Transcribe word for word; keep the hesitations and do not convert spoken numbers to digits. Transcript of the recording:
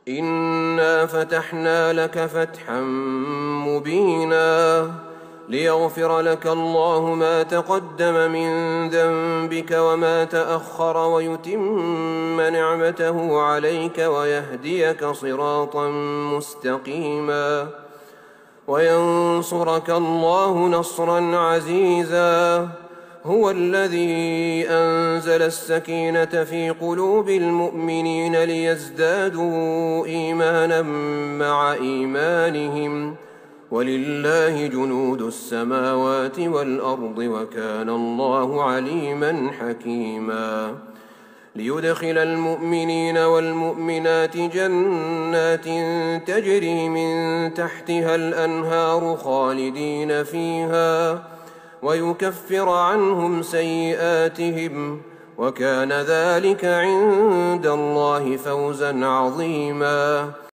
إنا فتحنا لك فتحا مبينا ليغفر لك الله ما تقدم من ذنبك وما تأخر ويتم نعمته عليك ويهديك صراطا مستقيما وينصرك الله نصرا عزيزا. هو الذي أنزل السكينة في قلوب المؤمنين ليزدادوا إيمانا مع إيمانهم ولله جنود السماوات والأرض وكان الله عليما حكيما. ليدخل المؤمنين والمؤمنات جنات تجري من تحتها الأنهار خالدين فيها ويكفر عنهم سيئاتهم وكان ذلك عند الله فوزا عظيما.